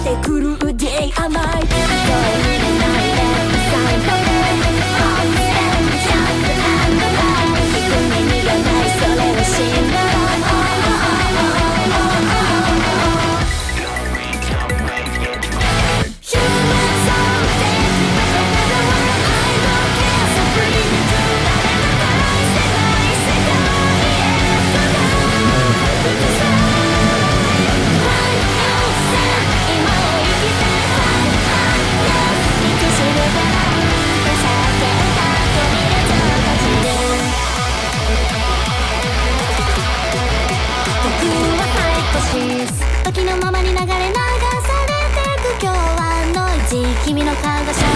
てくる Day 甘い声になれないサイドでオンステージジャンプアンドフライ聞く耳がないそれを信じろ時のままに流れ流されてく今日はノイジー君の顔が